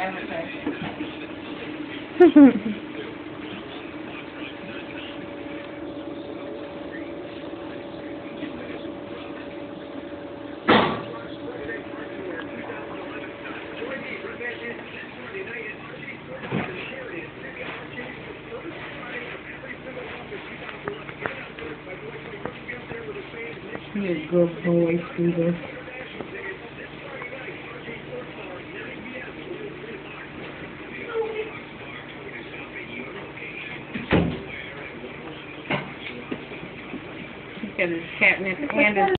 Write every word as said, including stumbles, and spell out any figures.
You're a good boy, Stephen. He's got his catnip and his